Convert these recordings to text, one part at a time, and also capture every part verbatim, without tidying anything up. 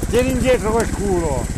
Tieni indietro quel culo.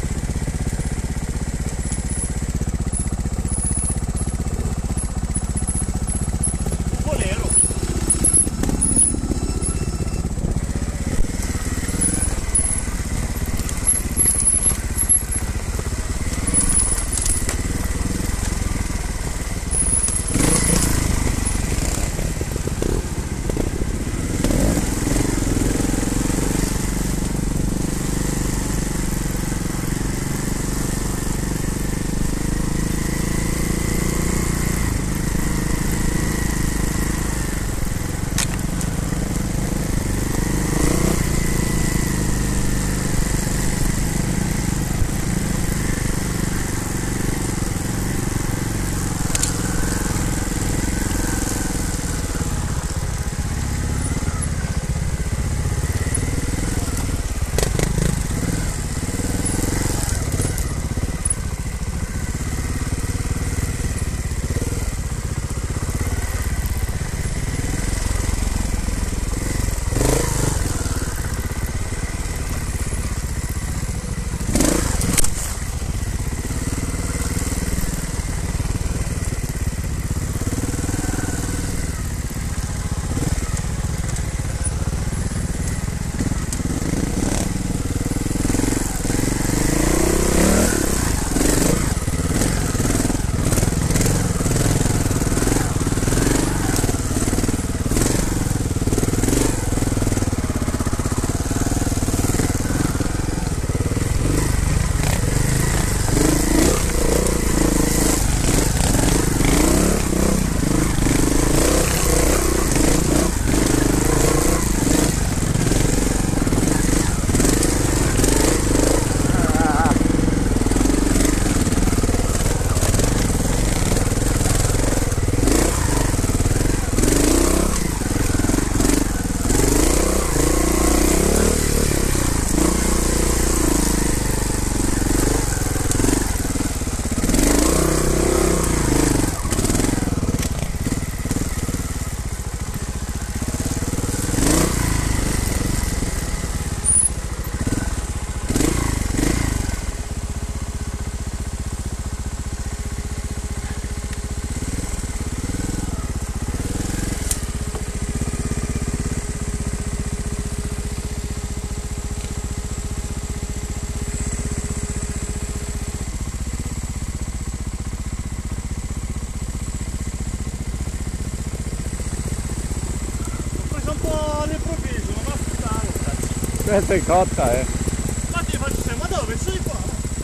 Questa è cotta, eh. Ma ti faccio sempre, ma dove sei qua?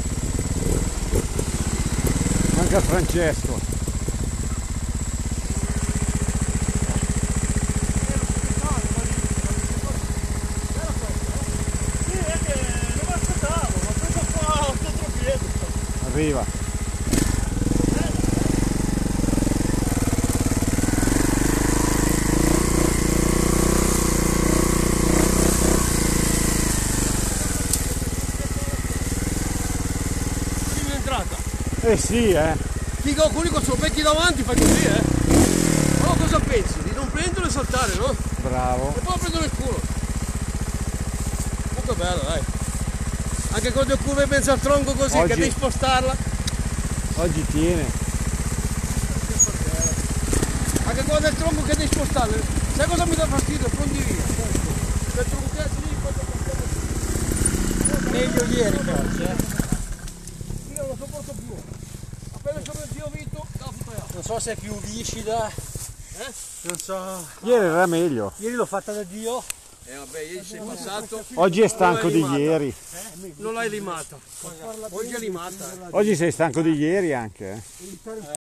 Manca Francesco. Sì, è che non mi aspettavo, ma penso qua contro piede. Arriva. Eh sì, eh. Figa, alcuni con i becchi davanti fai così, eh. Oh, cosa pensi? Di non prenderlo e saltare, no? Bravo. E poi prendere il culo. Molto bello, dai. Anche con le curve pensa al tronco così, Oggi... che devi spostarla. Oggi tiene. Anche quando è il tronco che devi spostarla. Sai cosa mi dà fastidio? Fondi via. Se il tronco lì, poi... Meglio ieri che oggi, eh. Io non lo sopporto più. Appena sono il zio Vito, la fotoia. Non so se è più viscida, Eh? non so. Ieri era meglio. Ieri l'ho fatta da Dio. Eh vabbè, ieri sei passato. Oggi è stanco di limata. ieri. Non l'hai limata. Oggi è limata. Oggi sei stanco di ieri anche, eh.